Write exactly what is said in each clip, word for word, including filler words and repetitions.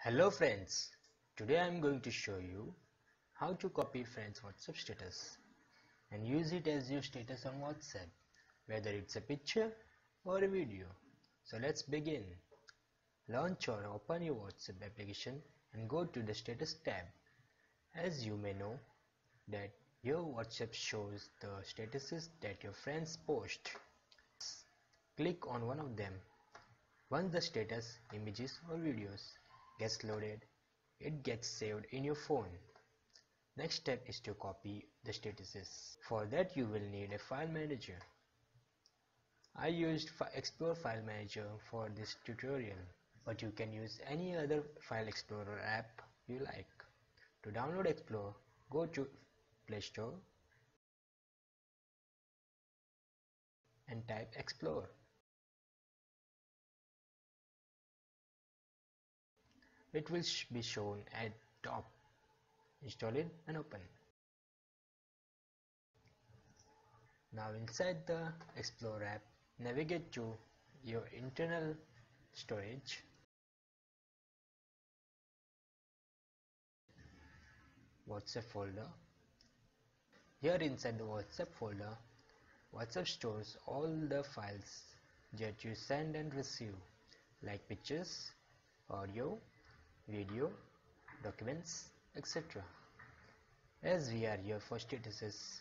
Hello friends, today I am going to show you how to copy friends WhatsApp status and use it as your status on WhatsApp, whether it's a picture or a video. So let's begin. Launch or open your WhatsApp application and go to the status tab. As you may know that your WhatsApp shows the statuses that your friends post. Click on one of them. Once the status, images or videos gets loaded, it gets saved in your phone. Next step is to copy the statuses. For that you will need a file manager. I used Explore File Manager for this tutorial, but you can use any other file explorer app you like. To download Explore, go to Play Store and type Explore. It will sh be shown at top. Install it and open. Now inside the Explore app, navigate to your internal storage. WhatsApp folder. Here inside the WhatsApp folder, WhatsApp stores all the files that you send and receive, like pictures, audio, video, documents, et cetera. As we are here for statuses,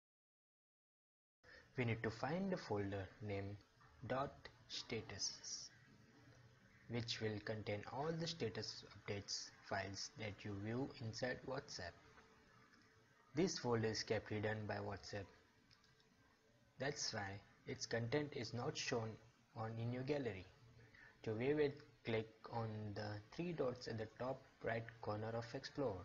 we need to find a folder named dot statuses, which will contain all the status updates files that you view inside WhatsApp. This folder is kept hidden by WhatsApp. That's why its content is not shown on in your gallery. To view it, click on the three dots at the top right corner of Explore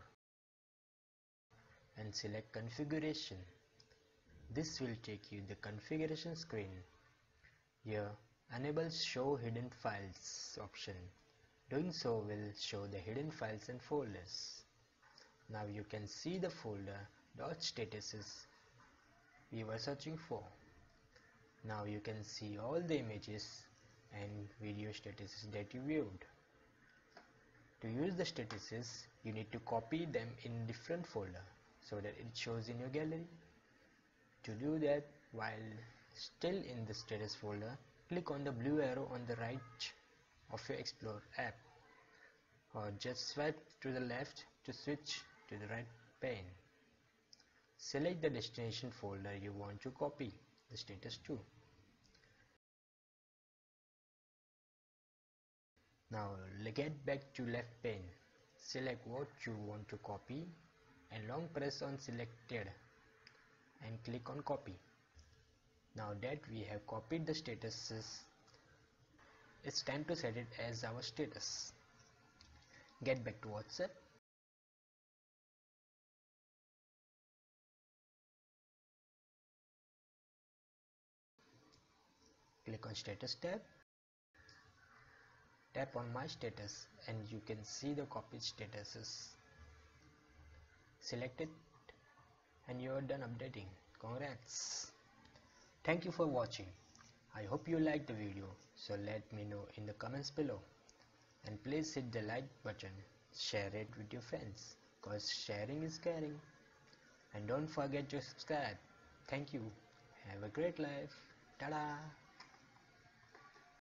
and select Configuration. This will take you the configuration screen. Here, enable Show Hidden Files option. Doing so will show the hidden files and folders. Now you can see the folder dot statuses we were searching for. Now you can see all the images and video statuses that you viewed. To use the statuses, you need to copy them in different folder so that it shows in your gallery. To do that, while still in the status folder, click on the blue arrow on the right of your Explore app, or just swipe to the left to switch to the right pane. Select the destination folder you want to copy the status to. Now get back to left pane, select what you want to copy and long press on selected and click on copy. Now that we have copied the statuses, it's time to set it as our status. Get back to WhatsApp. Click on Status tab. Tap on My Status and you can see the copied statuses. Select it and you are done updating. Congrats! Thank you for watching. I hope you liked the video, so let me know in the comments below. And please hit the like button, share it with your friends, cause sharing is caring. And don't forget to subscribe. Thank you. Have a great life. Ta-da!